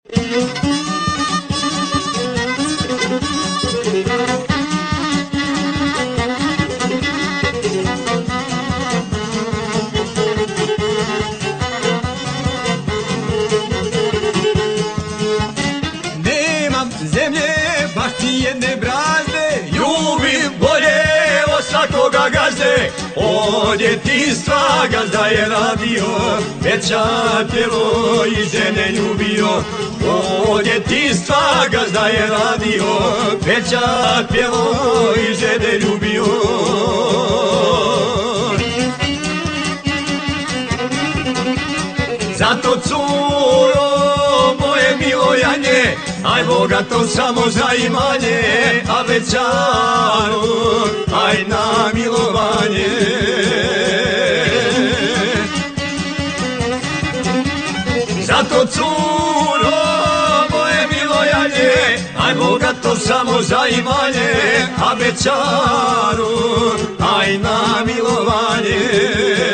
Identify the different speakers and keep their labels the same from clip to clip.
Speaker 1: Nemam zemlje, baš ti jedne brazde, ljubim bolje od svakoga gazde. Od djetinjstva gazda je radio, veća tijelo i žene ljubio. Od djetinjstva gazda je radio, veća tijelo i žene ljubio. Zato curo moje milojanje, aj bogato samo za imanje, a večaru aj na milovanje. Zato curo moje milojanje, aj bogato samo za imanje, a večaru aj na milovanje.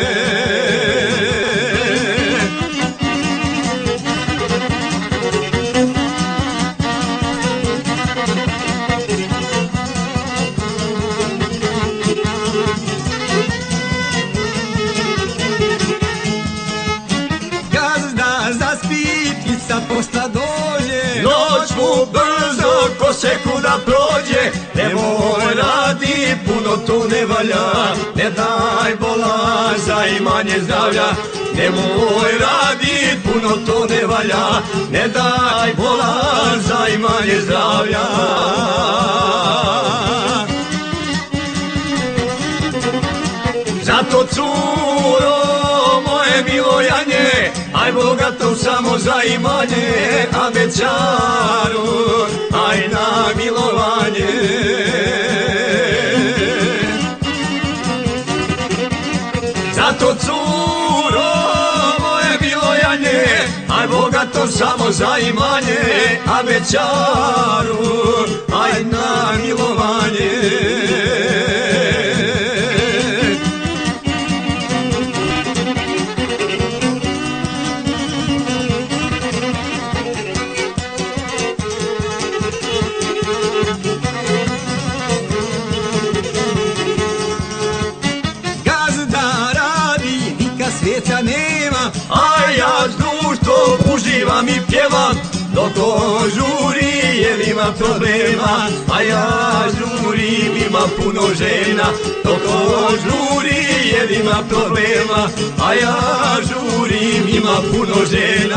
Speaker 1: Posla dođe, noć mu brzo ko sekunda prođe. Nemoj radi, puno to ne valja, ne daj bola za imanje zdravlja. Nemoj radi, puno to ne valja, ne daj bola za imanje zdravlja. Zato curo moje milojanje, aj bogato samo za imanje, a večaru aj na milovanje. Zato curo moje milojanje, aj bogato samo za imanje, a večaru aj na milovanje. Svijeta nema, a ja s društvom uživam i pjevam. Dok ko žuri jer ima problema, a ja žurim, ima puno žena. Dok ko žuri jer ima problema, a ja žurim, ima puno žena.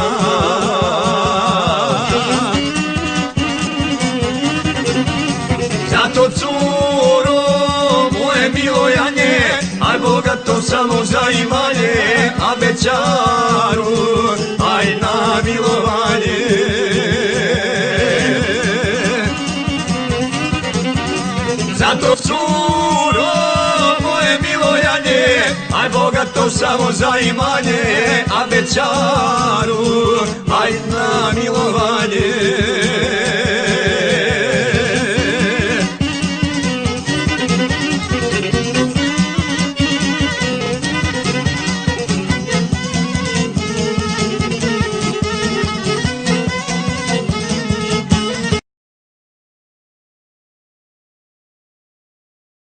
Speaker 1: Zato curo moje milojanje, aj bogato samo za imanje, a večaru aj na milovanje. Zato curo moje milojanje, aj bogato samo za imanje, a večaru aj na milovanje.